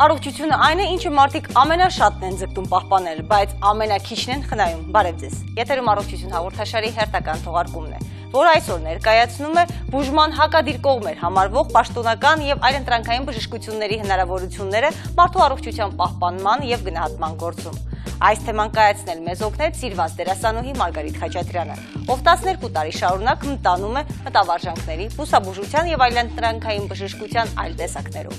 Առողջությունը այն է, ինչը մարդիկ ամենաշատն են ձգտում պահպանել, բայց ամենաքիչն են խնայում։ Բարև ձեզ։ Եթերում առողջություն հաղորդաշարի հերթական թողարկումն է, որը այսօր ներկայացնում է բուժման հակադիր կողմեր համարվող պաշտոնական եւ այլընտրանքային բժշկությունների հնարավորությունները մարդու առողջության պահպանման եւ գնահատման գործում։ Այս թեման կայացնել մեզ օգնեց սիրված դերասանուհի Մարգարիտ Խաչատրյանը, ով 12 տարի շարունակ մտանում է մտավարժանքների, բուսաբուժության եւ այլընտրանքային բժշկության այլ տեսակներում։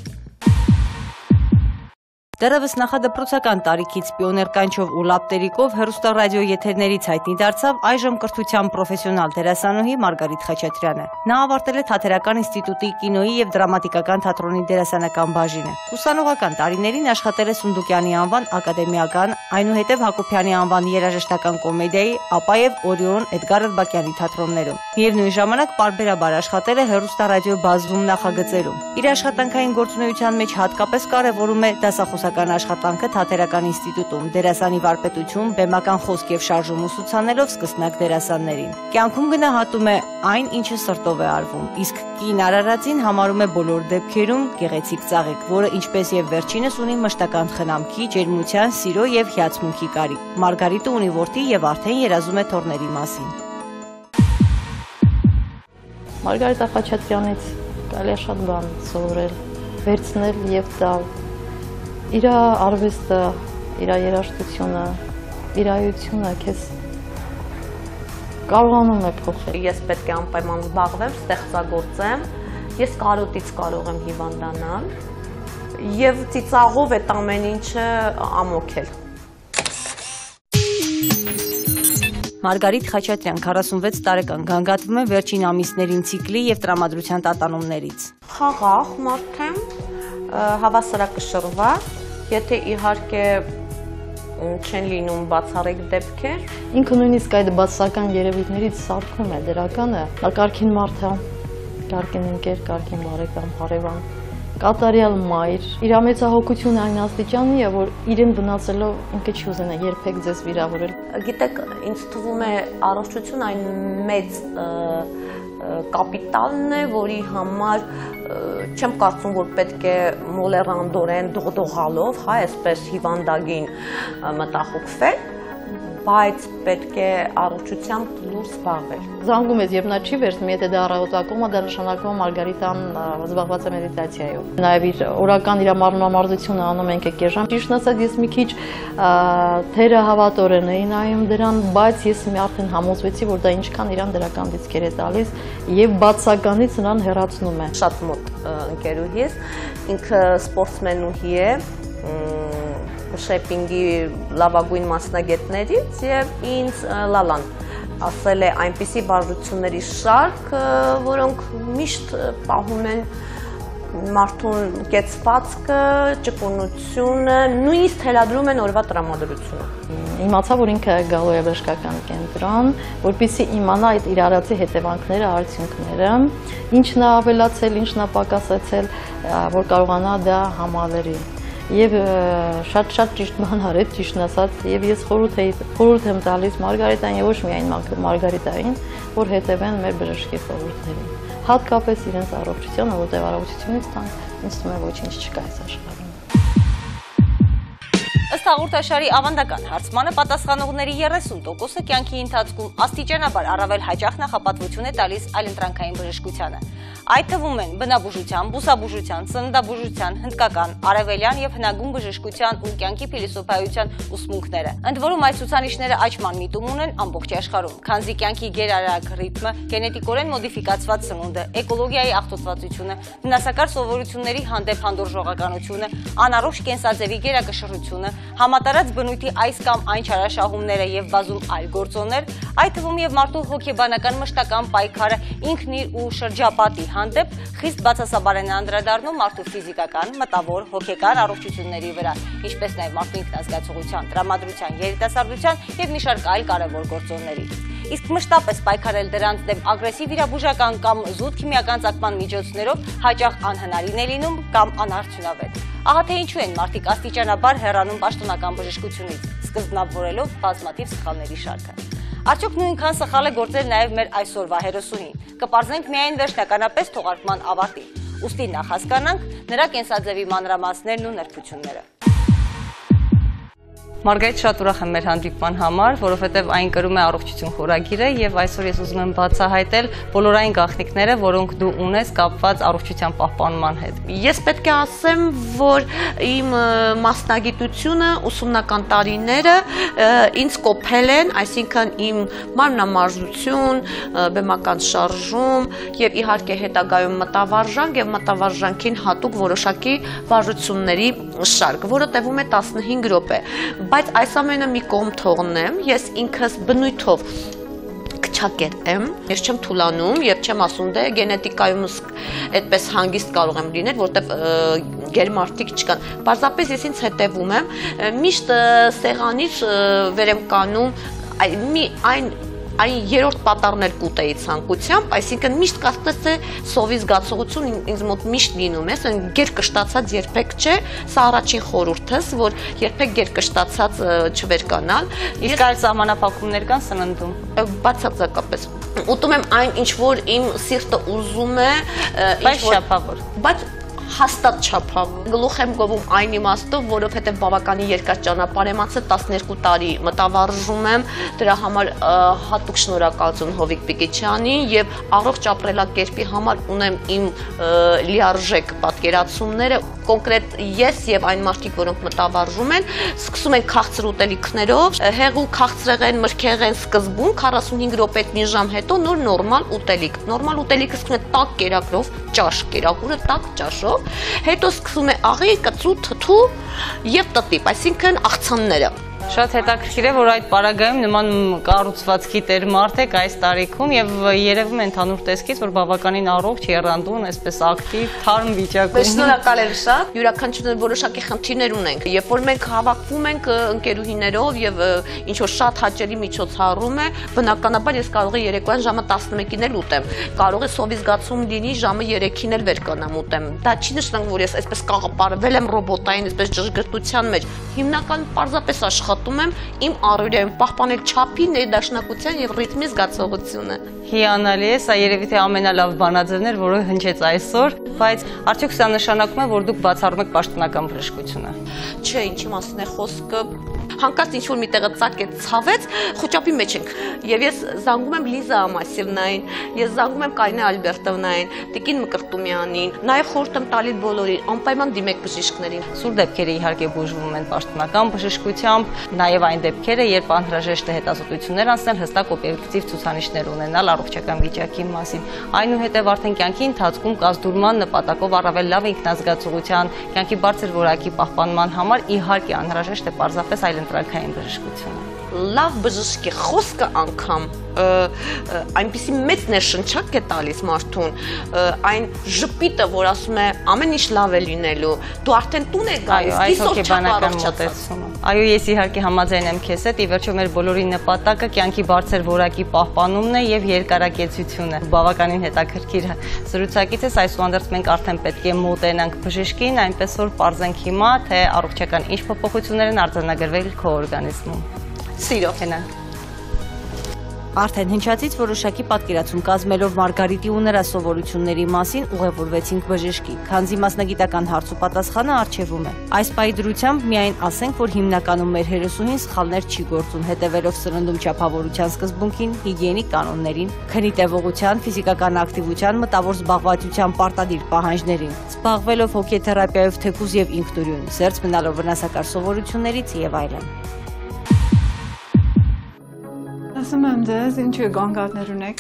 Դեռևս նախադպրոցական տարիքից պիոներ կանչով ու լապտերիկով հեռուստառադիո եթերներից հայտնի դարձավ այժմ կրթության պրոֆեսիոնալ դերասանուհի Մարգարիտ Խաչատրյանը։ Նա ավարտել է Թատերական ինստիտուտի կինոյի եւ դրամատիկական թատրոնի դերասանական բաժինը։ Ուսանողական տարիներին աշխատել է Սունդուկյանի անվան ակադեմիական, այնուհետև Հակոբյանի անվան երաժշտական կոմեդիայի, ապա եւ Օրիոն Էդգար Ռыбակյանի թատրոններում։ Միևնույն ժամանակ պարբերաբար աշխատել է հեռուստառադիո բազում նախագծերում։ Իր աշխատանքային գործունեության մեջ հատկապես կարևորում է դասախոսական աշխատանքը Թատերական ինստիտուտում, դերասանի վարպետություն, բեմական խոսք եւ շարժում ուսուցանելով սկսնակ դերասաններին։ Կյանքում գնահատում է այն, ինչը սրտով է արվում, իսկ կին արարածին համարում է բոլոր դեպքերում գեղեցիկ ծաղիկ, որը ինչպես եւ վերջինս ունի մշտական խնամքի, ջերմության, սիրո եւ հիացմունքի կարիք։ Մարգարիտը ունի որդի եւ արդեն երազում է թոռների մասին։ Մարգարիտ Խաչատրյանից կարելի է շատ բան սովորել, վերցնել եւ տալ։ Իր արվեստը, իր երաժշտությունը, իր այությունը քեզ կարողանում է փոխել։ Ես պետք է անպայման զբաղվեմ, ստեղծագործեմ, ես կարոտից կարող եմ հիվանդանալ եւ ծիծաղով այդ ամեն ինչը ամոքել։ Մարգարիտ Խաչատրյան 46 տարեկան, գանգատվում է վերջին ամիսներին ցիկլի եւ տրամադրության տատանումներից։ Խաղաղ մարդ եմ, հավասարակշռվա, եթե իհարկե չեն լինում բացառիկ դեպքեր։ Ինքը նույնիսկ այդ բացասական երևույթներից սարքում է դրականը, կարգին մարդ է, կարգին ընկեր, կարգին բարեկամ, հարևան, կատարյալ մայր։ Իր մեծահոգությունը այն աստիճանի է, որ իրեն վնասելով ինքը չի ուզենա երբեք ձեզ վիրավորել։ Գիտեք, ինձ թվում է առողջություն այն մեծ կապիտալն է, որի համար չեմ կարծում, որ պետք է մոլեռանդորեն դողդողալով, հա, այսպես հիվանդագին մտախոքվել, բայց պետք է առողջությամբ լուրջ զբաղվել։ Զանգում ես, երբ նա չի վերցնում, եթե դա առավոտակում է, դա նշանակում է Մարգարիտան զբաղված է մեդիտացիայով։ Նաև իր օրական իր մարմնամարզությունը անում ենք եկեժամ։ Ճիշտն ասած, ես մի քիչ թերահավատորեն էի նայում դրան, բայց ես արդեն համոզվեցի, որ դա ինչքան իրան դրական դիսկեր է տալիս եւ բացականից նրան հեռացնում է։ Շատ մոտ ընկերուհիս, ինքը սպորտսմենուհի է, շեփինգի լավագույն մասնագետներից եւ ինձ լալան ասել է այնպիսի վարժությունների շարք, որոնք միշտ պահում են մարդուն կեցվածքը, ճկունությունը, նույնիսկ թելադրում են օրվա տրամադրությունը։ Իմացա, որ ինքը գալու է բժշկական կենտրոն, որպեսզի իմանա այդ իր արածի հետևանքները, արդյունքները, ինչն է ավելացել, ինչն է պակասացել, որ կարողանա դա համալրի։ Եվ շատ ճիշտ բան արեց, ճիշտն ասած, եւ ես խորհուրդ եմ տալիս Մարգարիտային եւ ոչ միայն Մարգարիտային, որ հետևեն մեր բժշկի խորհուրդներին։ Հատկապես իրենց առողջությանը, որտեղ առողջությունից տան, ինձ թվում է ոչինչ չկա այս աշխարհում։ Ըստ հաղորդաշարի ավանդական հարցմանը պատասխանողների 30%-ը կյանքի ընթացքում աստիճանաբար առավել հաճախ նախապատվություն է տալիս այլընտրանքային բժշկությանը։ Այդ թվում են բնաբուժության, բուսաբուժության, ծննդաբուժության, հնդկական, արևելյան եւ հնագույն բժշկության ու կյանքի փիլիսոփայության ուսմունքները։ Ընդ որում այս ցուցանիշները աճման միտում ունեն ամբողջ աշխարհում, քանզի կյանքի գերարագ ռիթմը, գենետիկորեն մոդիֆիկացված սնունդը, էկոլոգիայի աղտոտվածությունը, վնասակար սովորությունների հանդեպ հանդուրժողականությունը, անառողջ կենսաձևի գերակշռությունը, համատարած բնույթի այս կամ այն չարաշահումները եւ բազում այլ գործոններ, այդ թվում եւ մարդու հոգեբանական մշտական պայքարը ինքն իր ու շրջապատի հանդեպ խիստ բացասաբար են անդրադառնում մարդու ֆիզիկական, մտավոր, հոգեկան առողջությունների վրա, ինչպես նաև մարդու ինքնազգացողության, տրամադրության, երիտասարդության եւ մի շարք այլ կարևոր գործոնների։ Իսկ մշտապես պայքարել դրանց դեմ ագրեսիվ իրաբուժական կամ զուտ քիմիական ծագման միջոցներով հաճախ անհնարին է լինում կամ անարդյունավետ։ Ահա թե ինչու են մարդիկ աստիճանաբար հեռանում պաշտոնական բժշկությունից, սկզբնավորելով բազմաթիվ սխալների շարքը։ Արդյոք նույնքան սխալ է գործել նաև մեր այսօրվա հերոսուհին։ Կպարզենք միայն վերջնականապես թողարկման ավարտին։ Ուստի նախ հասկանանք նրա կենսաձևի մանրամասներն ու նրբությունները։ Մարգարիտ, շատ ուրախ եմ մեր հանդիպման համար, որովհետև այն կրում է առողջություն խորագիրը եւ այսօր ես ուզում եմ բացահայտել բոլորային գաղտնիքները, որոնք դու ունես կապված առողջության պահպանման հետ։ Ես պետք է ասեմ, որ իմ մասնագիտությունը ուսումնական տարիները ինձ կոփել են, այսինքն իմ մարմնամարզություն, բեմական շարժում եւ իհարկե հետագայում մտավարժանք եւ մտավարժանքին հատուկ որոշակի վարժությունների շարք, որը տևում է 15 րոպե։ Բայց այս ամենը մի կողմ թողնեմ, ես ինքս բնույթով քչակետ եմ, ես չեմ թուլանում եւ չեմ ասում դե գենետիկայում այդպես հանգիստ կարող եմ լինել, որտեվ գերմարտիկ չկան։ Պարզապես ես ինձ հետևում եմ, միշտ սեղանից վեր եմ կանում այն երրորդ պատառն էլ կուտեի ցանկությամբ, այսինքն միշտ կասկած է սովի զգացողություն ինձ մոտ միշտ լինում է, ասեն գերկշտացած երբեք չէ, սա առաջին խորհուրդս, որ երբեք գերկշտացած չվերկանալ։ Իսկ այլ սահմանափակումներ կան սննդում։ Բացարձակապես։ Ուտում եմ այն, ինչ որ իմ սիրտը ուզում է, բայց շափավոր։ Բայց հաստատ չափավոր։ Գլուխ եմ գովում այն իմաստով, որովհետև բավականին երկար ճանապարհ եմ անցել, 12 տարի մտավարժում եմ, դրա համար հատուկ շնորհակալություն Հովիկ Պիկիչյանին եւ առողջ ապրելակերպի համար ունեմ իմ լիարժեք պատկերացումները։ Կոնկրետ ես եւ այն մարդիկ, որոնք մտավարժում են, սկսում են քաղցր ուտելիքներով, հեղու քաղցրեղեն, մրգեղեն սկզբում 45 րոպե մի ժամ հետո նոր նորմալ ուտելիք։ Նորմալ ուտելիքը սկսում է տաք կերակրով, ճաշ կերակուրը տաք ճաշով, հետո սկսում է աղի, կծու, թթու եւ տտիպ, այսինքն աղցանները։ Շատ հետաքրքիր է, որ այդ պարագայում նման կառուցվածքի տեր մարդ եք այս տարիքում եւ երևում է ընդհանուր տեսքից, որ բավականին առողջ, եռանդուն, այսպես ակտիվ, թարմ վիճակում։ Շնորհակալ եմ շատ։ Յուրաքանչյուրը որոշակի խնդիրներ ունենք։ Երբ որ մենք հավաքվում ենք ընկերուհիներով եւ ինչ որ շատ հաճելի միջոցառում է, բնականաբար ես կարող եմ երեկոյան ժամը 11-ին էլ ուտեմ։ Կարող է սովի զգացում լինի ժամը 3-ին էլ վեր կանամ ուտեմ։ Դա չի նշանակում, որ ես այսպես կաղապարվել եմ ռոբոտային, այսպես ճշգրտության մեջ։ Հիմնականում պարզապես աշխատում եմ իմ առօրյայում պահպանել չափի, ներդաշնակության եւ ռիթմի զգացողությունը։ Հիանալի է, սա երևի թե ամենալավ բանաձևն էր, որը հնչեց այսօր, բայց արդյոք սա նշանակում է, որ դուք բացառում եք պաշտոնական բժշկությունը։ Չէ, ինչի մասին է խոսքը։ Հանկարծ ինչ-որ մի տեղը ծակեց, ցավեց, խոճապի մեջ ենք։ Եվ ես զանգում եմ Լիզա Ամասիվնային, ես զանգում եմ Կարինե Ալբերտովնային, Տիկին Մկրտումյանին, նաև խորհուրդ եմ տալիս բոլորին, անպայման դիմեք բժիշկներին։ Սուր դեպքերը իհարկե բուժվում են պաշտոնական բժշկությամբ, նաև այն դեպքերը, երբ անհրաժեշտ է հետազոտություններ անցնել, հստակ օբյեկտիվ ցուցանիշներ ունենալ առողջական վիճակի մասին։ Այնուհետև արդեն կյանքի ընթացքում կազդուրման նպատակով առավել լավ ինքնազգացողության, կյանքի բարձր որակի պահպանման համար իհարկե անհրաժեշտ է պարզապես այլընտրանքային բժշկությունը։ Լավ բժշկի խոսքը անգամ այնպիսի մեծ ներշնչակ է տալիս մարդուն, այն ժպիտը, որ ասում է ամեն ինչ լավ է լինելու, դու արդեն տուն ես գալիս, այսօր հոգեբանական մոտեցումը։ Այո, ես իհարկե համաձայն եմ քեզ հետ, ի վերջո մեր բոլորի նպատակը կյանքի բարձր որակի պահպանումն է եւ երկարակեցությունը։ Բավականին հետաքրքիր զրուցակից է, այսուհանդերձ մենք արդեն պետք է մոտենանք բժշկին, այնպես որ պարզենք հիմա, թե առողջական ինչ փոփոխություններ են արձանագրվել քո օրգանիզմում։ Սիրով Հենան։ Արդեն հնչածից որոշակի պատկերացում կազմելով Մարգարիտի ու նրա սովորությունների մասին ուղևորվեցինք բժշկի, քանզի մասնագիտական հարց ու պատասխանը առջևում է։ Այս պահի դրությամբ միայն ասենք, որ հիմնականում մեր հերոսուհին սխալներ չի գործում, հետևելով սննդում չափավորության սկզբունքին, հիգիենիկ կանոններին, քնի տևողության, ֆիզիկական ակտիվության, մտավոր զբաղվածության պարտադիր պահանջներին, զբաղվելով հոգեթերապիայով թեկուզ եւ ինքնուրույն, զերծ մնալով վնասակար սովորություններից եւ այլն։ Ասում եմ ձեզ, ինչու գանգատներ ունեք։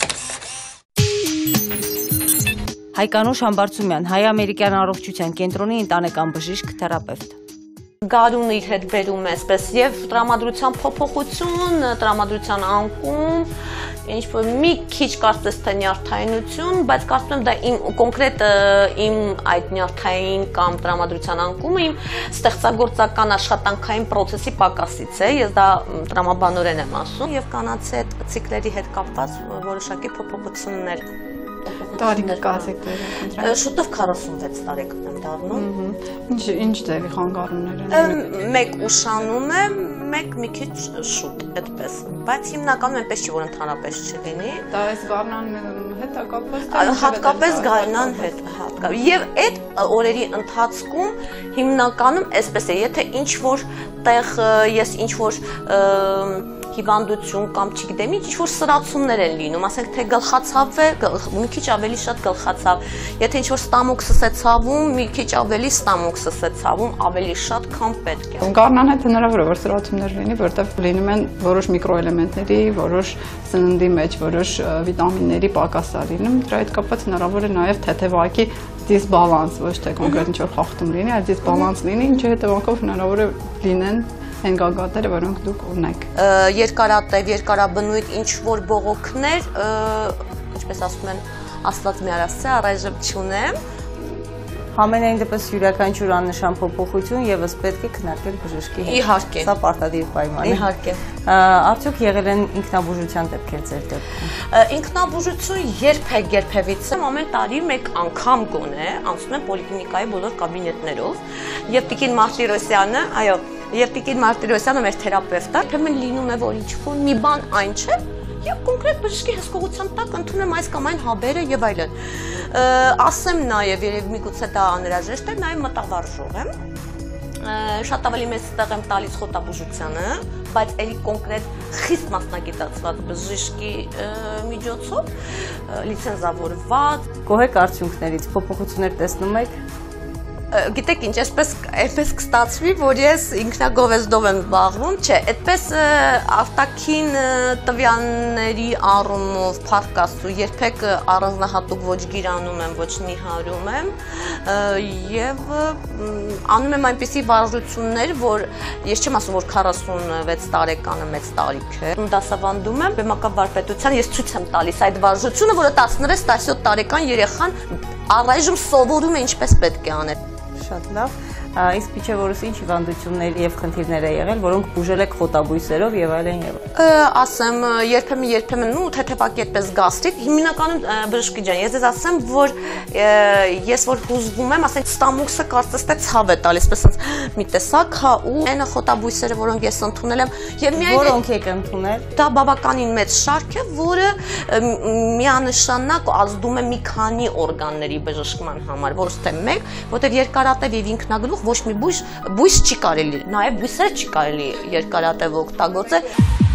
Հայկանուշ Համբարձումյան, հայ-ամերիկյան առողջության կենտրոնի ընտանեկան բժիշկ, թերապևտ։ Գարունը իր հետ բերում է այսպես եւ տրամադրության փոփոխություն, տրամադրության անկում, ինչ-որ մի քիչ կարծես թե նյարդայնություն, բայց կարծում եմ դա իմ կոնկրետ իմ այդ նյարդային կամ տրամադրության անկումը իմ ստեղծագործական աշխատանքային process-ի պակասից է, ես դա տրամաբանորեն եմ ասում եւ կանացի այդ ցիկլերի հետ կապված որոշակի փոփոխություններ։ Տարիք կասեք Շուտով 46 տարեկան եմ դառնում։ Ինչ ձևի խանգարումներ են։ Մեկ ուշանում է, մեկ մի քիչ շուտ, այդպես։ Բայց հիմնականում այնպես չի, որ ընդհանրապես չլինի։ Դա այս գարնան հետ է կապված։ Հատկապես գարնան հետ, հատկապես։ Եվ այդ օրերի ընթացքում հիմնականում այսպես է, եթե ինչ-որ տեղ ես ինչ-որ հիվանդություն կամ չգիտեմ ինչ-որ սրացումներ են լինում, ասենք թե գլխացավ է, մի քիչ ավելի շատ գլխացավ, եթե ինչ-որ ստամոքսս է ցավում, մի քիչ ավելի ստամոքսս է ցավում, ավելի շատ, քան պետք է։ Գարնան հետ հնարավոր է որ սրացումներ լինի, որտեղ լինում են որոշ միկրոէլեմենտների, որոշ սննդի մեջ, որոշ վիտամինների պակաս է լինում, դրա հետ կապված հնարավոր է նաև թեթևակի դիսբալանս, ոչ թե կոնկրետ ինչ-որ խախտում լինի, այլ դիսբալանս լինի, ինչի հետևանքով հնարավոր է լինեն այն գագաթները, որոնք դուք ունեք։ Երկարատև, երկարաբնույթ ինչ-որ բողոքներ, ինչպես ասում են, Աստված մի արասցե, առայժմ չունեմ։ Համենայն դեպս յուրաքանչյուր աննշան փոփոխություն եւս պետք է քննարկել բժշկի հետ։ Իհարկե։ Սա պարտադիր պայման է։ Իհարկե։ Արդյոք եղել են ինքնաբուժության դեպքեր ձեր դեպքում։ Ինքնաբուժություն երբևիցե ամեն տարի մեկ անգամ գոնե անցնում եմ պոլիկլինիկայի բոլոր կաբինետներով եւ Տիկին Մարտիրոսյանը, այո, եւ Տիկին Մարտիրոսյանը մեր թերապևտը, թեմն լինում է որ ինչ-որ մի բան այն չէ, եւ կոնկրետ բժշկի հսկողության տակ ընդունում այս կամ այն հաբերը եւ այլն։ Ասեմ նաեւ երևի միգուցե դա անհրաժեշտ է, նաեւ մտավարժող եմ։ Շատ ավելի մեծ տեղ եմ տալիս խոտաբուժությանը, բայց էլի կոնկրետ խիստ մասնագիտացված բժշկի միջոցով, լիցենզավորված։ Գոհեք արդյունքներից, փոփոխություններ տեսնում եք։ Գիտեք ինչ, այսպես կստացվի, որ ես ինքնագովեզդով եմ զբաղվում, չէ, այդպես արտաքին տվյալների առումով փառկաստու երբեք առանձնահատուկ ոչ գիրանում եմ, ոչ նիհարում եմ եւ անում եմ այնպիսի վարժություններ, որ ես չեմ ասում, որ 46 տարեկանը մեծ տարիք է։ Դասավանդում եմ բեմակավարպետության, ես ցույց եմ տալիս այդ վարժությունը, որը 16-17 տարեկան երեխան առայժմ սովորում է ինչպես պետք է անել։ Շատ լավ։ Իսկ Պիչևորս ինչ հիվանդություններ եւ խնդիրներ է եղել, որոնք բուժել եք խոտաբույսերով եւ այլն եւ։ Ասեմ, երբեմն ու թեթևակի այդպես գաստրիտ, հիմնականում բժշկի ջան, ես ասեմ, որ ես որ հուզվում եմ, ասենք ստամոքսը կարծես թե ցավ է տալիս, պես մի տեսակ, հա, ու այն խոտաբույսերը, որոնք ես ընդունել եմ, եւ միայն որոնք եք ընդունել։ Դա բավականին մեծ շարք է, որը միանշանակ ազդում է մի քանի օրգանների բժշկման համար, ոչ թե մեկ, որտեղ երկարատև եւ ինքնագլուխ ոչ մի բույս չի կարելի, նաև բույսեր չի կարելի երկարատև օգտագործել։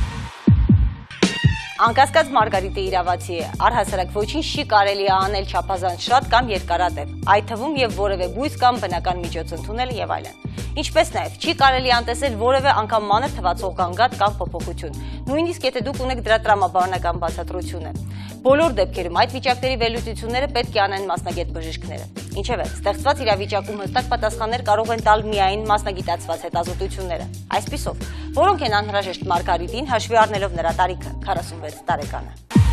Անկասկած Մարգարիտը իրավացի է, առհասարակ ոչինչ չի կարելի անել չափազանց շատ կամ երկարատև, այդ թվում եւ որևէ բույս կամ բնական միջոց ընդունել եւ այլն։ Ինչպես նաեւ չի կարելի անտեսել որևէ անգամ մանր թվացող գանգատ կամ փոփոխություն, նույնիսկ եթե դուք ունեք դրա տրամաբանական բացատրությունը։ Բոլոր դեպքերում այդ վիճակների վերլուծությունները պետք է անեն մասնագետ բժիշկները։ Ինչևէ, ստեղծված իրավիճակում հստակ պատասխաններ կարող են տալ միայն մասնագիտացված հետազոտությունները։ Այսպիսով, որոնք են անհրաժեշտ Մարգարիտին հաշվի առնելով նրա տարիքը 46 տարեկանը։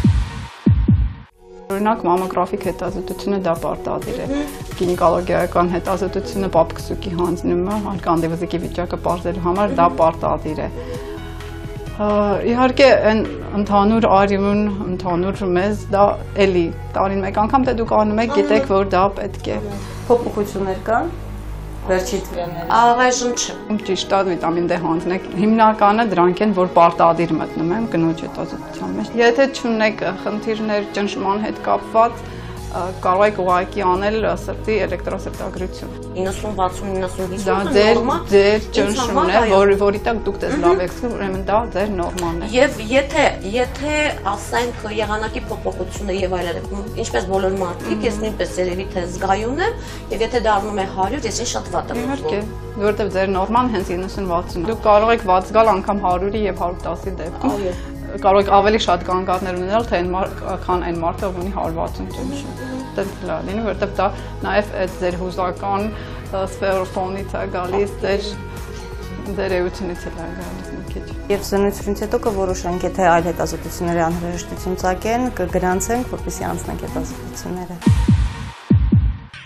Օրինակ մամոգրաֆիկ հետազոտությունը դա պարտադիր է։ Գինեկոլոգիական հետազոտությունը պապկսուկի հանձնումը, անդիվազիկի վիճակը պարզելու համար դա պարտադիր է։ Իհարկե այն ընդհանուր արյուն, ընդհանուր մեզ դա էլի տարին մեկ անգամ թե դուք անում եք, գիտեք որ դա պետք է։ Փոփոխություններ կան վերջի թվականներին։ Առայժմ չէ։ Ճիշտ է, վիտամին D հանձնեք։ Հիմնականը դրանք են, որ պարտադիր մտնում են կնոջ հետազոտության մեջ։ Եթե չունեք խնդիրներ ճնշման հետ կապված, կարող եք ուղղակի անել սրտի էլեկտրոսրտագրություն։ 90-60-95 Դա ձեր ճնշումն է, որի տակ դուք դες լավ եք զգում, ուրեմն դա ձեր նորմալն է։ Եվ եթե ասենք եղանակի փոփոխությունը եւ այլն, ինչպես բոլոր մարդիկ, ես նույնպես երևի թե զգայուն եմ, եւ եթե դառնում է 100, ես շատ վատ եմ զգում։ Իհարկե, որովհետեւ ձեր նորման հենց 90-60-ն է։ Դուք կարող եք վատ զգալ անգամ 100-ի եւ 110-ի դեպքում։ Կարող եք ավելի շատ գանգատներ ունենալ, թե քան այն մարդը, ով ունի 160 ճնշում։ Դա լավ լինի, որովհետեւ դա նաեւ այդ ձեր հուզական սֆերոֆոնից է գալիս, ձեր էությունից է գալիս մի քիչ։ Եվ զննությունից հետո կորոշենք, եթե այլ հետազոտությունների անհրաժեշտություն ծագեն, կգրանցենք, որպեսզի անցնենք հետազոտությունները։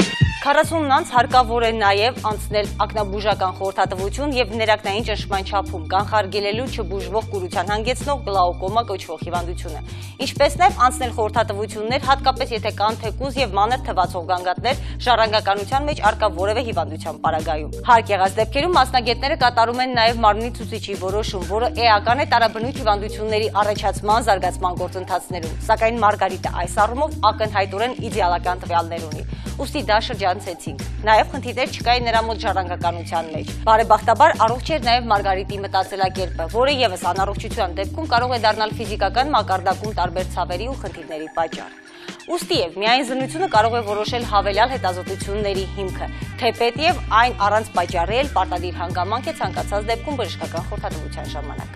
40 անց հարկավոր է նաև անցնել ակնաբուժական խորհրդատվություն եւ ներակնային ճնշման չափում կանխարգելելու չբուժվող կուրության հանգեցնող գլաուկոմա կոչվող հիվանդությունը, ինչպես նաև անցնել խորհրդատվություններ, հատկապես եթե կան թեկուզ եւ մանր թվացող գանգատներ ժառանգականության մեջ առկա որևէ հիվանդության պարագայում։ Հարկ եղած դեպքերում մասնագետները կատարում են նաև մարմնի ցուցիչի որոշում, որը էական է տարաբնույթ հիվանդությունների առաջացման զարգացման գործընթացներում, սակայն Մարգարիտը այս առումով ակնհայտորեն իդեալական տվյալներ ունի։ Ուստի դա շրջանցեցինք։ Նաև խնդիրներ չկային նրա մոտ ժառանգականության մեջ։ Բարեբախտաբար առողջ էր նաև Մարգարիտի մտածելակերպը, որը եւս անառողջության դեպքում կարող է դառնալ ֆիզիկական մակարդակում տարբեր ցավերի ու խնդիրների պատճառ։ Ուստի եւ միայն զննությունը կարող է որոշել հավելյալ հետազոտությունների հիմքը, թեպետ եւ այն առանց պատճառի էլ պարտադիր հանգամանք է ցանկացած դեպքում բժշկական խորհրդատվության ժամանակ։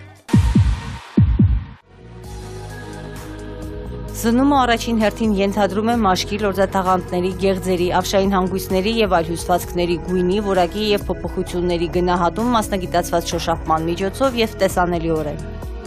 Զննումը առաջին հերթին ենթադրում է մաշկի, լորձաթաղանթների, գեղձերի, ավշային հանգույցների եւ այլ հյուսվածքների գույնի, որակի եւ փոփոխությունների գնահատում մասնագիտացված շոշափման միջոցով եւ տեսանելիորեն։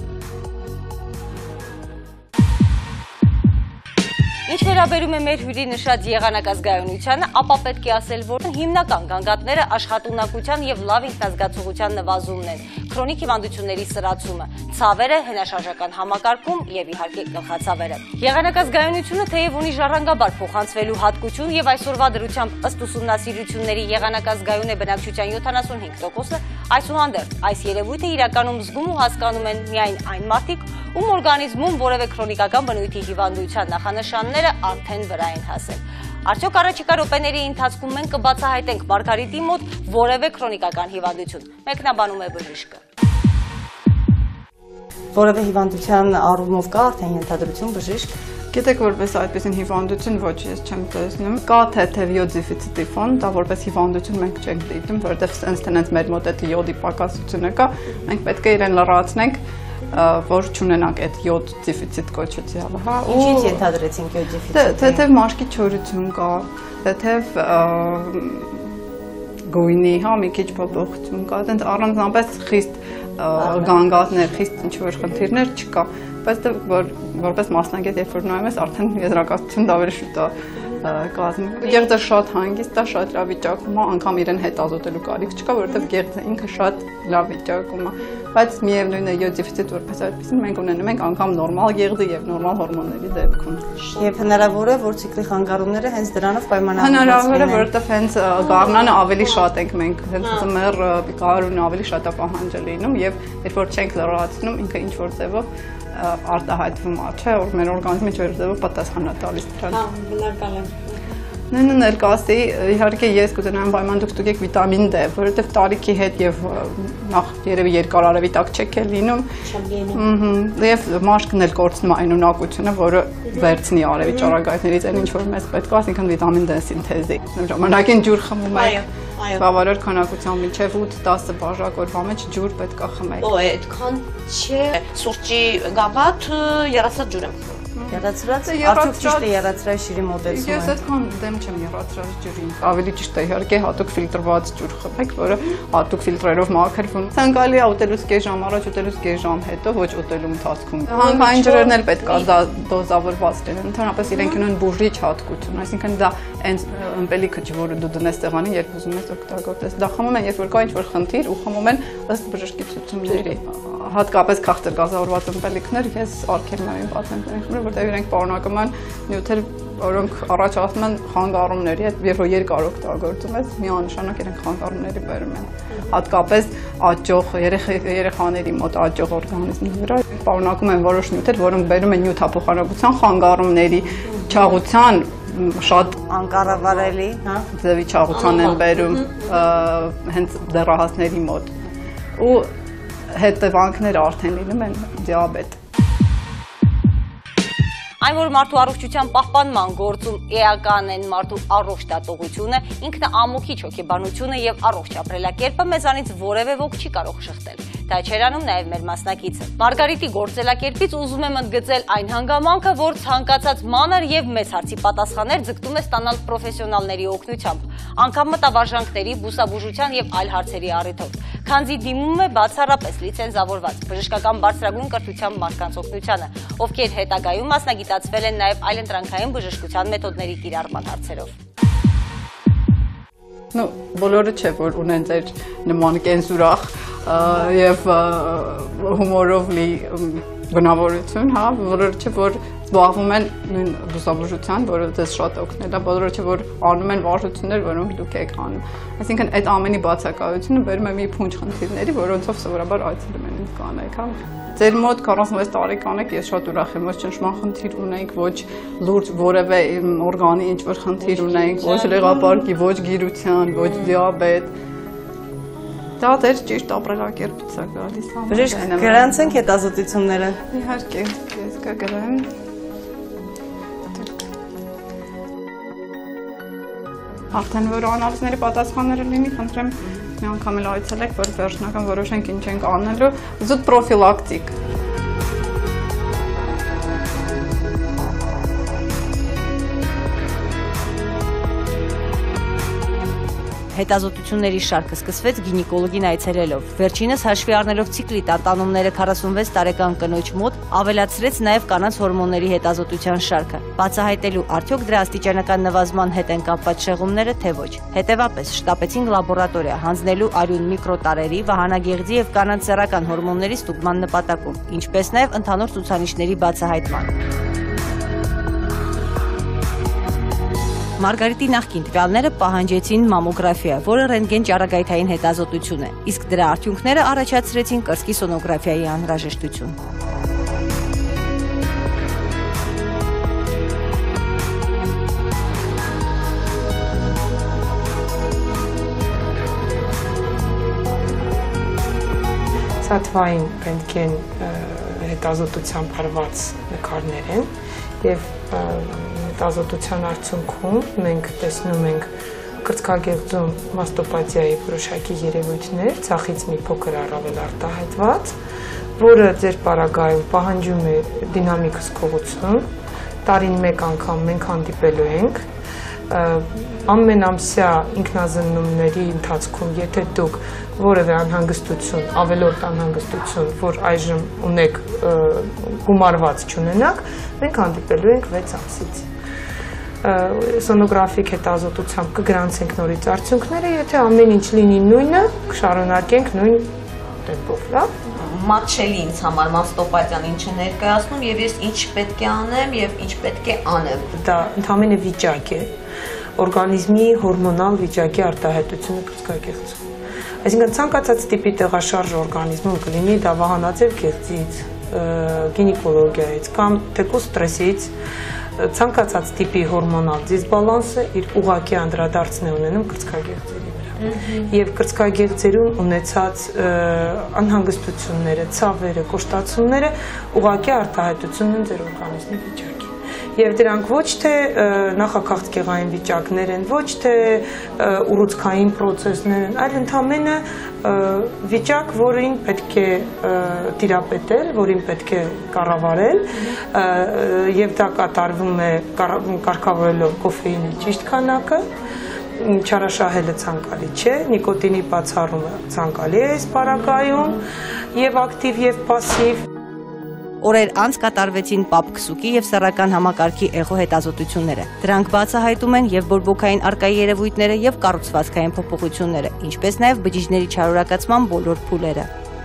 Ինչ վերաբերում է մեր հյուրի նշած եղանակազգայունությանը, ապա պետք է ասել, որ հիմնական գանգատները աշխատունակության եւ լավ ինքնազգացողության նվազումն են, քրոնիկ հիվանդությունների սրացումը, ցավերը, հենաշարժական համակարգում եւ իհարկե գլխացավերը։ Եղանակազգայունությունը թեև ունի ժառանգաբար փոխանցվելու հատկություն եւ այսօրվա դրությամբ ըստ ուսումնասիրությունների եղանակազգայուն է բնակչության 75%-ը, այսուհանդերձ այս երևույթը իրականում զգում ու հասկանում են միայն այն մարդիկ, ում օրգանիզմում որևէ քրոնիկական բնույթի հիվանդության նախանշանները արդեն վրա են հասել։ Արդյոք առաջիկա րոպեների ընթացքում մենք կբացահայտենք Մարգարիտի մոտ որևէ քրոնիկական հիվանդություն։ Մեկնաբանում է բժիշկը։ Որևէ հիվանդության առումով կա արդեն ենթադրություն բժիշկ։ Գիտեք, որպես այդպիսին հիվանդություն ոչ ես չեմ տեսնում։ Կա թեթև յոդ դեֆիցիտի ֆոն, դա որպես հիվանդություն մենք չենք դիտում, որովհետև sense տնենց մեր մոտ այդ յոդի պակասությունը կա, մենք պետք է իրեն լրացնենք, որ չունենանք այդ յոդ դեֆիցիտ կոչեցյալը, հա։ Ինչից ենթադրեցինք յոդ դեֆիցիտը։ Թեթև մաշկի չորություն կա, թեթև գույնի, հա, մի քիչ փոփոխություն կա, այդպես առանձնապես խիստ գանգատներ, խիստ ինչ-որ խնդիրներ չկա, բայց որպես մասնագետ երբ որ նայում ես, արդեն եզրակացություն ավելի շուտ է կազմում։ Գեղձը շատ հանգիստ է, շատ լավ վիճակում է, անգամ իրեն հետազոտելու կարիք չկա, որովհետև գեղձը ինքը շատ լավ վիճակում է, բայց միևնույն է յոդ դեֆիցիտ որպես այդպեսին մենք ունենում ենք անգամ նորմալ գեղձը եւ նորմալ հորմոնների դեպքում։ Եվ հնարավոր է, որ ցիկլի խանգարումները հենց դրանով պայմանավորված լինեն։ Հնարավոր է, որովհետև հենց գարնանը ավելի շատ ենք մենք, հենց ձմեռ գարունը ավելի շատ է պահանջը լինում եւ երբ որ չենք լրացնում, ինքը ինչ որ ձևով արտահայտվում է, չէ, որ մեր օրգանիզմը ինչ-որ ձևով պատասխան է տալիս դրան։ Հա, բնական է։ Նույնն էլ կասի, իհարկե ես կուզենամ պայման դուք ստուգեք վիտամին D, որովհետև տարիքի հետ եւ նախ երևի երկար արևի տակ չեք էլ լինում։ Չեմ լինում։ Եվ մաշկն էլ կորցնում այն ունակությունը, որը վերցնի արևի ճառագայթներից այն ինչ որ մեզ պետք է, այսինքն վիտամին D սինթեզի։ Ժամանակին ջուր խմում եք։ Բավարար քանակությամբ մինչև 8-10 բաժակ օրվա մեջ ջուր պետք է խմեք։ Օ, այդքան չէ, սուրճի գավաթ 30 ջուր եմ խմում։ Եռացրած, արդյոք ճիշտ է եռացրած ջրի մոտեցումը։ Ես այդքան դեմ չեմ եռացրած ջրին։ Ավելի ճիշտ է իհարկե հատուկ ֆիլտրված ջուր խմեք, որը հատուկ ֆիլտրերով մաքրվում։ Ցանկալի է ուտելուց կես ժամ առաջ, ուտելուց կես ժամ հետո, ոչ ուտելու ընթացքում։ Հանքային ջրերն էլ պետք է դոզավորված լինեն։ Ընդհանրապես իրենք ունեն բուժիչ հատկություն, այսինքն դա այն ըմպելիքը չէ, որը դու դնես տեղանին, երբ ուզում ես օգտագործես։ Դա խմում են, երբ որ կա ինչ-որ խնդիր ու խմում են ըստ բժշկի ցուցումների։ Հատկապես քաղցր գազավորված ըմպելիքներ ես արգելնային պատմեմ, որտեղ իրենք պարունակում են նյութեր, որոնք առաջացնում են խանգարումների, երբ որ երկար օգտագործում ես, միանշանակ իրենք խանգարումների բերում են։ Հատկապես աճող երեխաների մոտ աճող օրգանիզմի վրա պարունակում են որոշ նյութեր, որոնք բերում են նյութափոխանակության խանգարումների, չաղության շատ անկառավարելի, հա, ձևի չաղության են բերում հենց դեռահասների մոտ։ Ու հետևանքները արդեն լինում են դիաբետ։ Այն, որ մարդու առողջության պահպանման գործում էական են մարդու առողջ դատողությունը, ինքնամոքիչ հոգեբանությունը եւ առողջ ապրելակերպը մեզանից որևէ ոք չի կարող շղթել։ Դա չէր անում նաև մեր մասնակիցը։ Մարգարիտի գործելակերպից ուզում եմ ընդգծել այն հանգամանքը, որ ցանկացած մանր եւ մեծ հարցի պատասխաններ ձգտում է ստանալ պրոֆեսիոնալների օգնությամբ, անգամ մտավարժանքների, բուսաբուժության եւ այլ հարցերի առիթով, քանզի դիմում է բացառապես լիցենզավորված բժշկական բարձրագույն կրթությամբ մարդկանց օգնությանը, ովքեր հետագայում մասնագիտացվել են նաև այլընտրանքային բժշկության մեթոդների կիրառման հարցերով։ Բոլորը չէ, որ ունեն ձեր նման կենսուրախ եւ հումորով լի բնավորություն, հա, բոլորը չէ, որ զբաղվում են նույն լուսաբուժության, որը ձեզ շատ օգնել է, բոլորը չէ, որ անում են վարժություններ, որոնք դուք եք անում։ Այսինքն այդ ամենի բացակայությունը բերում է մի փունջ խնդիրների, որոնցով սովորաբար այցելում են ինձ կանայք, հա։ Ձեր մոտ 46 տարեկան եք, ես շատ ուրախ եմ, ոչ ճնշման խնդիր ունենք, ոչ լուրջ որևէ օրգանի ինչ-որ խնդիր ունենք, ոչ լեղապարկի, ոչ գիրության, ոչ դիաբետ։ Դա ձեր ճիշտ ապրելակերպից է գալիս։ Բժիշկ, գրանցենք հետազոտությունները։ Իհարկե, ես կգրեմ։ Արդեն որ անալիզների պատասխանները լինի, խնդրեմ մի անգամ էլ այցելեք, որ վերջնական որոշենք ինչ ենք անելու, զուտ պրոֆիլակտիկ։ Հետազոտությունների շարքը սկսվեց գինեկոլոգին այցելելով։ Վերջինս հաշվի առնելով ցիկլի տատանումները 46 տարեկան կնոջ մոտ, ավելացրեց նաև կանանց հորմոնների հետազոտության շարքը, բացահայտելու արդյոք դրա աստիճանական նվազման հետ են կապված շեղումները, թե ոչ։ Հետևապես շտապեցին լաբորատորիա հանձնելու արյուն միկրոտարերի, վահանագեղձի եւ կանանց սեռական հորմոնների ստուգման նպատակով, ինչպես նաև ընդհանուր ցուցանիշների բացահայտման։ Մարգարիտի նախկին տվյալները պահանջեցին մամոգրաֆիա, որը ռենտգեն ճառագայթային հետազոտություն է, իսկ դրա արդյունքները առաջացրեցին կրծքի սոնոգրաֆիայի անհրաժեշտություն։ Սաթվային ռենտգեն հետազոտությամբ հարված նկարներ են եւ հետազոտության արդյունքում մենք տեսնում ենք կրծքագեղձում մաստոպաթիայի որոշակի երևույթներ, ցախից մի փոքր առավել արտահայտված, որը ձեր պարագայում պահանջում է դինամիկ հսկողություն, տարին մեկ անգամ մենք հանդիպելու ենք, ամենամսյա ինքնազննումների ընթացքում, եթե դուք որևէ անհանգստություն, ավելորդ անհանգստություն, որ այժմ ունեք գումարված չունենաք, մենք հանդիպելու ենք 6 ամսից։ Սոնոգրաֆիկ հետազոտությամբ կգրանցենք նորից արդյունքները, եթե ամեն ինչ լինի նույնը, կշարունակենք նույն տեմպով, լավ։ Մատչելի ինձ համար մաստոպաթիան ինչ է ներկայացնում եւ ես ինչ պետք է անեմ եւ ինչ պետք է անեմ։ Դա ընդհանրապես վիճակ է, օրգանիզմի հորմոնալ վիճակի արտահայտությունը կրծքագեղձում։ Այսինքն ցանկացած տիպի տեղաշարժ օրգանիզմում կլինի դա վահանաձև գեղձից, գինեկոլոգիայից կամ թեկուզ ստրեսից, ցանկացած տիպի հորմոնալ դիսբալանսը իր ուղղակի անդրադարձն է ունենում կրծքագեղձերի վրա։ Եվ կրծքագեղձերում ունեցած անհանգստությունները, ցավերը, կոշտացումները ուղղակի արտահայտություն են ձեր օրգանիզմի վիճակի։ Եվ դրանք ոչ թե նախաքաղցկեղային վիճակներ են, ոչ թե ուռուցքային պրոցեսներ են, այլ ընդհանրապես վիճակ, որին պետք է տիրապետել, որին պետք է կառավարել, եւ դա կատարվում է կարգավորելով կոֆեինի ճիշտ քանակը, չարաշահելը ցանկալի չէ, նիկոտինի բացառումը ցանկալի է այս պարագայում, եւ ակտիվ եւ պասիվ։ Օրեր անց կատարվեցին պապ-քսուկի եւ սեռական համակարգի էղո հետազոտությունները։ Դրանք բացահայտում են եւ բորբոքային արկայի երևույթները եւ կառուցվածքային փոփոխությունները, ինչպես նաեւ բջիջների չարորակացման բոլոր փուլերը։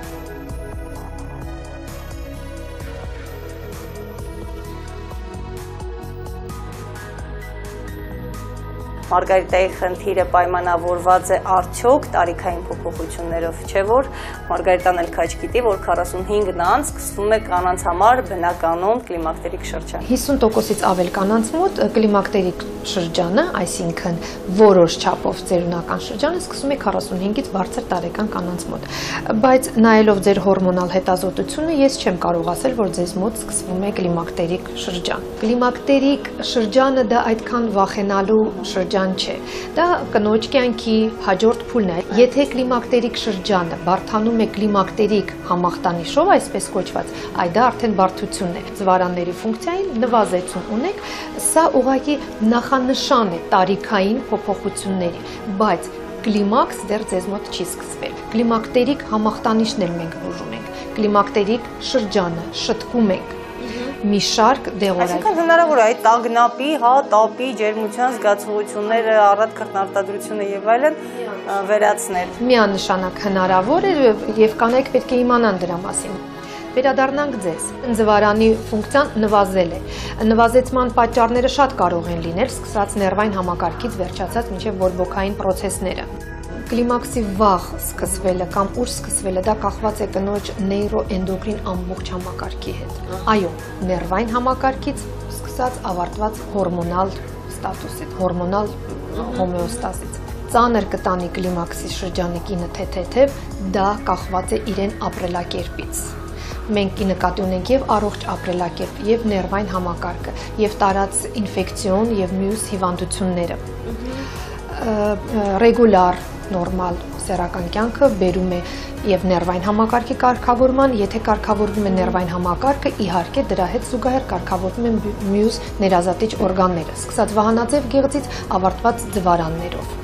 Մարգարիտայի խնդիրը պայմանավորված է արդյոք տարիքային փոփոխություններով, չէ՞ որ Մարգարիտան էլ քաջ գիտի, որ 45-ն անց սկսվում է կանանց համար բնականon կլիմակտերիկ շրջան։ 50%-ից ավել կանանց մոտ կլիմակտերիկ շրջանը, այսինքն որոշ չափով ծերունական շրջանը սկսում է 45-ից բարձր տարեկան կանանց մոտ։ Բայց նայելով ձեր հորմոնալ հետազոտությունը, ես չեմ կարող ասել, որ ձեզ մոտ սկսվում է կլիմակտերիկ շրջան։ Կլիմակտերիկ շրջանը դա այդքան վախենալու շրջան չէ։ Դա կնոջ կյանքի հաջորդ փուլն է։ Եթե կլիմակտերիկ շրջանը բարդանում է կլիմակտերիկ համախտանիշով, այսպես կոչված, այ դա արդեն բարդությունն է։ Զվարանների ֆունկցիային նվազեցում ունեք, սա ուղղակի նախանշան է տարիքային փոփոխությունների, բայց կլիմաքս դեռ ձեզ մոտ չի սկսվել։ Կլիմակտերիկ համախտանիշն էլ մենք բուժում ենք, կլիմակտերիկ շրջանը շտկում ենք։ մի շարք դեղորայք։ Այսինքն հնարավոր է այդ տագնապի, տապի, ջերմության զգացողությունները, առատ քրտնարտադրությունը եւ այլն վերացնել։ Միանշանակ հնարավոր է եւ կանայք պետք է իմանան դրա մասին։ Վերադառնանք ձեզ։ Ընձվարանի ֆունկցիան նվազել է։ Նվազեցման պատճառները շատ կարող են լինել, սկսած ներվային համակարգից վերջացած մինչև բորբոքային պրոցեսները։ Կլիմաքսի վաղ սկսվելը կամ ուշ սկսվելը դա կախված է կնոջ նեյրոէնդոկրին ամբողջ համակարգի հետ։ Այո, ներվային համակարգից սկսած ավարտված հորմոնալ ստատուսից, հորմոնալ հոմեոստազից։ Ծանր կտանի կլիմաքսի շրջանի կինը թեթև, դա կախված է իրեն ապրելակերպից։ Մենք նկատի ունենք եւ առողջ ապրելակերպ, եւ ներվային համակարգը, եւ տարած ինֆեկցիոն եւ մյուս հիվանդությունները։ Ռեգուլար նորմալ սեռական կյանքը բերում է եւ ներվային համակարգի կարգավորման, եթե կարգավորվում է ներվային համակարգը, իհարկե դրա հետ զուգահեռ կարգավորվում են մյուս ներազատիչ օրգանները, սկսած վահանաձև գեղձից ավարտված ձվարաններով։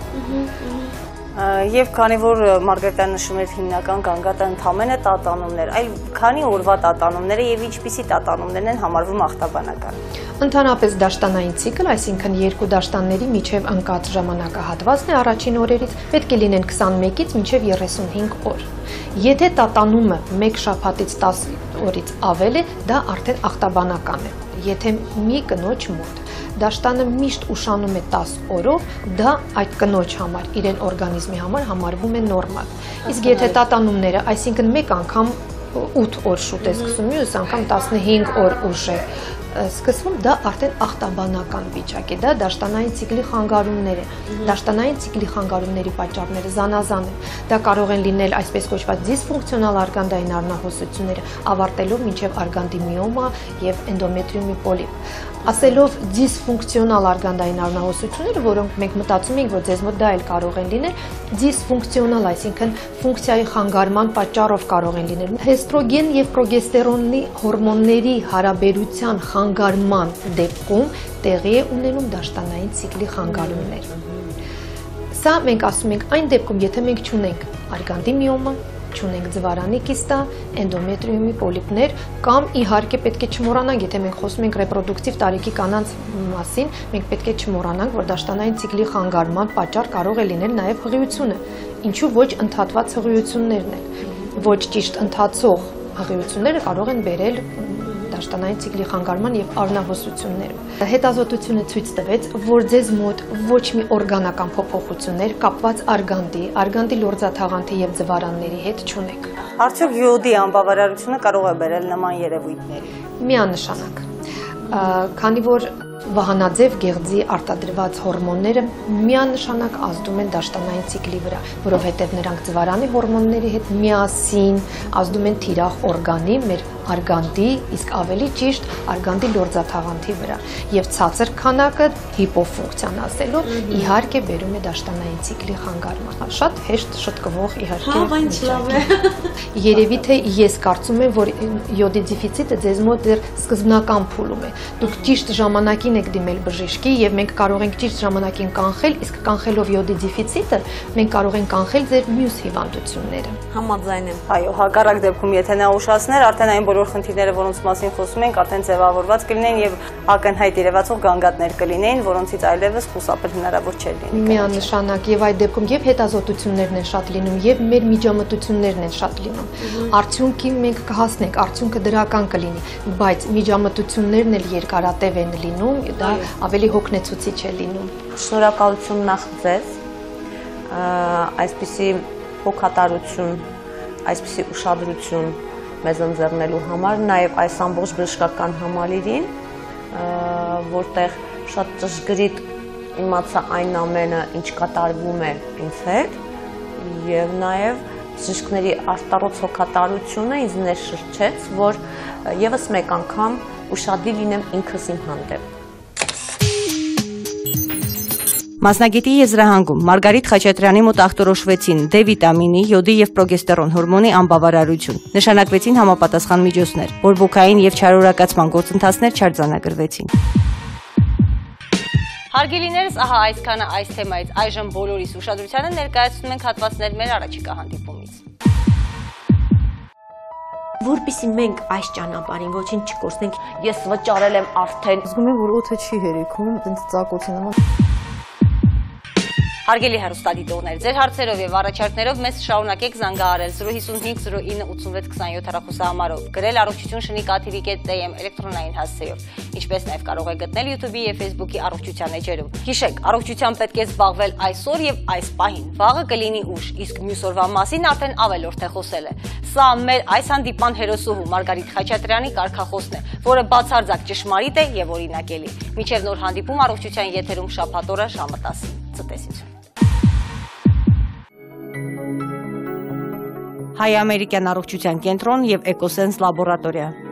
Եվ քանի որ Մարգարիտան նշում էր հիմնական գանգատը ընդամենը տատանումներ, այլ քանի օրվա տատանումները եւ ինչպիսի տատանումներն են համարվում ախտաբանական։ Ընդհանրապես դաշտանային ցիկլ, այսինքն երկու դաշտանների միջև ընկած ժամանակահատվածն է առաջին օրերից պետք է լինեն 21-ից մինչև 35 օր։ Եթե տատանումը 1 շաբաթից 10 օրից ավել է, դա արդեն ախտաբանական է։ Եթե մի կնոջ մոտ դաշտանը միշտ ուշանում է 10 օրով, դա այդ կնոջ համար, իրեն օրգանիզմի համար համարվում է նորմալ։ Իսկ եթե տատանումները, այսինքն մեկ անգամ 8 օր շուտ է սկսում, մյուս անգամ 15 օր ուշ է սկսվում, դա արդեն ախտաբանական վիճակ է, դա դաշտանային ցիկլի խանգարումներ է։ Դաշտանային ցիկլի խանգարումների պատճառները զանազան են։ Դա կարող են լինել այսպես կոչված դիսֆունկցիոնալ արգանդային առնահոսությունները, ավարտելով մինչև արգանդիմիոմա եւ էնդոմետրիումի պոլիպ։ Ասելով դիսֆունկցիոնալ արգանդային առնահոսությունները, որոնք մենք մտածում ենք, որ ձեզ մոտ դա էլ կարող են լինել, դիսֆունկցիոնալ, այսինքն ֆունկցիայի խանգարման պատճառով կարող են լինել։ Էստրոգեն եւ պրոգեստերոնի հորմոնների հարաբերության խանգարման դեպքում տեղի է ունենում դաշտանային ցիկլի խանգարումներ։ Սա մենք ասում ենք այն դեպքում, եթե մենք չունենք արգանդիմիոմա, չունենք ձվարանի կիստա, էնդոմետրիումի պոլիպներ կամ իհարկե պետք է չմոռանանք, եթե մենք խոսում ենք ռեպրոդուկտիվ տարիքի կանանց մասին, մենք պետք է չմոռանանք, որ դաշտանային ցիկլի խանգարման պատճառ կարող է լինել նաև հղիությունը, ինչու ոչ ընդհատված հղիություններն են, ոչ ճիշտ ընթացող հղիությունները կարող են բերել դաշտանային ցիկլի խանգարման եւ առնահոսություններում։ Հետազոտությունը ցույց տվեց, որ ձեզ մոտ ոչ մի օրգանական փոփոխություններ կապված արգանդի լորձաթաղանթի եւ ձվարանների հետ չունեք։ Արդյոք յոդի անբավարարությունը կարող է բերել նման երևույթների։ Միանշանակ։ Քանի որ վահանաձև գեղձի արտադրված հորմոնները միանշանակ ազդում են դաշտանային ցիկլի վրա, որովհետև նրանք ձվարանի հորմոնների հետ միասին ազդում են թիրախ օրգանի, մեր արգանդի, իսկ ավելի ճիշտ արգանդի լորձաթաղանթի վրա, եւ ցածր քանակը հիպոֆունկցիան ասելով իհարկե բերում է դաշտանային ցիկլի խանգարման։ Շատ հեշտ շտկվող իհարկե։ Երևի թե ես կարծում եմ, որ յոդի դեֆիցիտը ձեզ մոտ դեռ սկզբնական փուլում է։ Դուք ճիշտ ժամանակին եք դիմել բժշկի եւ մենք կարող ենք ճիշտ ժամանակին կանխել, իսկ կանխելով յոդի դեֆիցիտը մենք կարող ենք կանխել ձեր մյուս հիվանդությունները։ Համաձայն եմ։ Այո, հակառակ դեպքում, եթե նա ուշացներ, արդեն այն բոլոր խնդիրները, որոնց մասին խոսում ենք, արդեն ձևավորված կլինեն եւ ակնհայտ երևացող գանգատներ կլինեին, որոնցից այլևս խուսափել հնարավոր չէ լինի։ Միանշանակ եւ այդ դեպքում եւ հետազոտություններն են շատ լինում եւ մեր միջամտություններն են շատ լինում։ Արդյունքի մենք կհասնենք, արդյունքը դրական կլինի, բայց միջամտություններն էլ երկարատև են լինում, դա ավելի հոգնեցուցիչ է լինում։ Շնորհակալություն նախ ձեզ, այսպիսի հոգատարություն, այսպիսի ուշադրություն մեզ ընձեռնելու համար, նաև այս ամբողջ բժշկական համալիրին, որտեղ շատ ճշգրիտ իմացա այն ամենը, ինչ կատարվում է ինձ հետ, եւ նաև բժիշկների արտառոց հոգատարությունը ինձ ներշրջեց, որ եւս մեկ անգամ ուշադիր լինեմ ինքս իմ հանդեպ։ Մասնագետի եզրահանգում Մարգարիտ Խաչատրյանի մոտ ախտորոշվեցին D վիտամինի, յոդի եւ պրոգեստերոն հորմոնի անբավարարություն։ Նշանակվեցին համապատասխան միջոցներ, բորբոքային եւ չարորակացման գործընթացներ չարձանագրվեցին։ Հարգելիներս, ահա այսքանը այս թեմայից, այժմ բոլորիս ուշադրությանը ներկայացնում ենք հատվածներ մեր առաջիկա հանդիպումից։ որպեսզի մենք այս ճանապարհին ոչինչ չկորցնենք, ես վճարել եմ արդեն։ Զգում եմ, որ օդը չի հերիքում, այնց ծակոցի նման։ Հարգելի հեռուստադիտողներ, ձեր հարցերով եւ առաջարկներով մեզ շարունակեք զանգահարել 055 09 87 27 հեռախոսահամարով, գրել առողջություն շնիկատv.am էլեկտրոնային հասցեով, ինչպես նաեւ կարող եք գտնել YouTube-ի եւ Facebook-ի առողջության էջերում։ Հիշեք, առողջությամբ պետք է զբաղվել այսօր եւ այս պահին։ Վաղը կլինի ուշ, իսկ մյուս օրվա մասին արդեն ավելորդ է խոսել է։ Սա մեր այս հանդիպման հերոսուհու Մարգարիտ Խաչատրյանի կարգախոսն է, որը բացարձակ ճշմարիտ է եւ օրինակելի։ Մինչեւ նոր հանդիպում առողջության եթերում շաբաթ օրը ժամը 10-ին։ Ցտեսություն։ Հայ ամերիկյան առողջության կենտրոն եւ Էկոսենս լաբորատորիա։